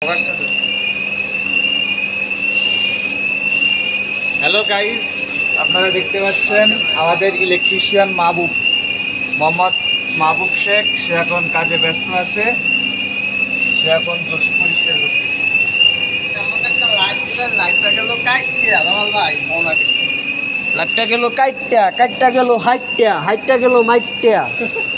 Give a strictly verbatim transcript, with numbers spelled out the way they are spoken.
Hello guys, আপনারা দেখতে পাচ্ছেন আমাদের ইলেকট্রিশিয়ান মাহবুব মোহাম্মদ মাহবুব শেখ। সে এখন কাজে ব্যস্ত আছে। সে এখন জসি পরিষ্কার করতেছে। লাইটটা গেল কাইটটা রামাল ভাই লাইটটা গেল কাইটটা কাইটটা গেল হাইটটা হাইটটা গেল মাইটটা